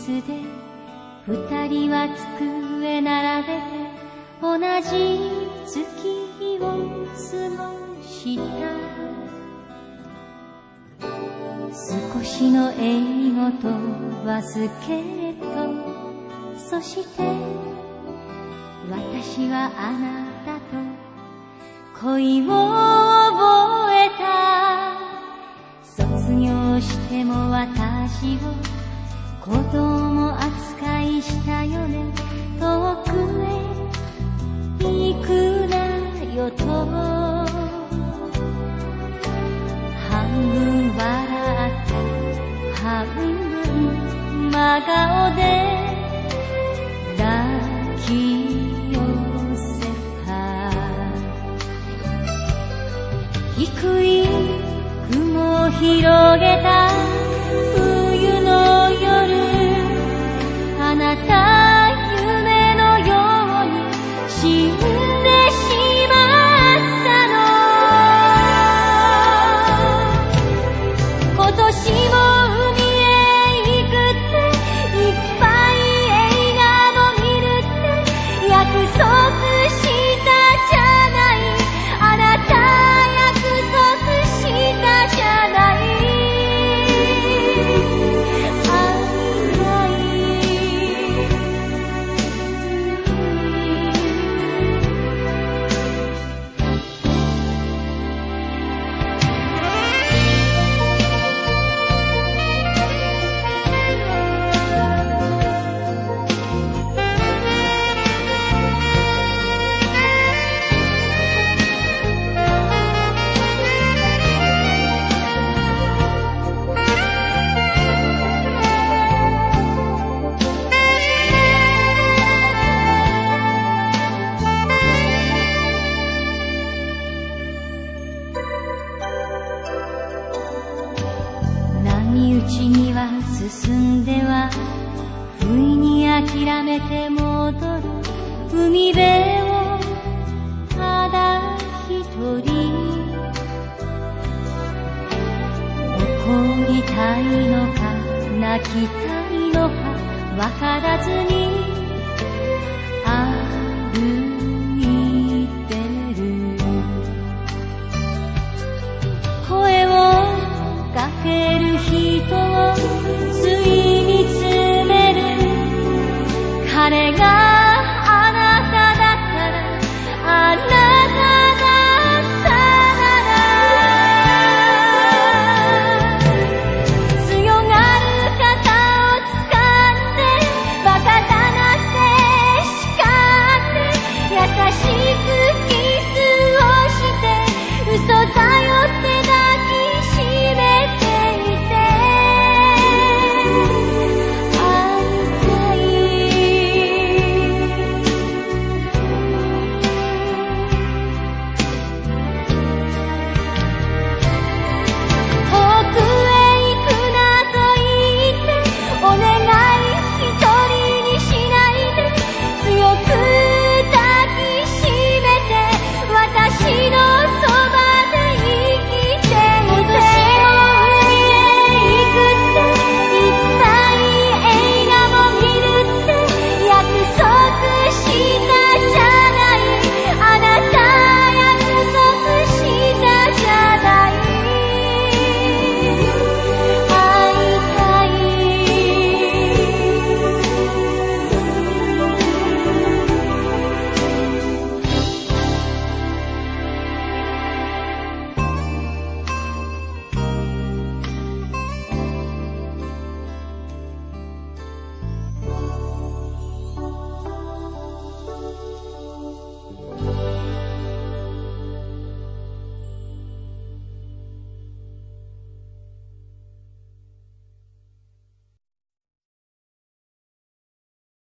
つで二人は机並べて同じ月日を過ごした。少しの英語とバスケット、そして私はあなたと恋を覚えた。卒業しても私を子供扱いしたよね。遠くへ行くなよと半分笑って半分真顔で抱き寄せた。低い雲を広げた冬の夜、あなた夢のように死んでしまったの。今年も海へ行くっていっぱい映画も見るって約束したじゃない。あなた約束したじゃない。波打ちには進んでは不意に諦めて戻る海辺をただ一人。怒りたいのか泣きたいのかわからずに歩いてる。声をかける人をつい見つめる。彼が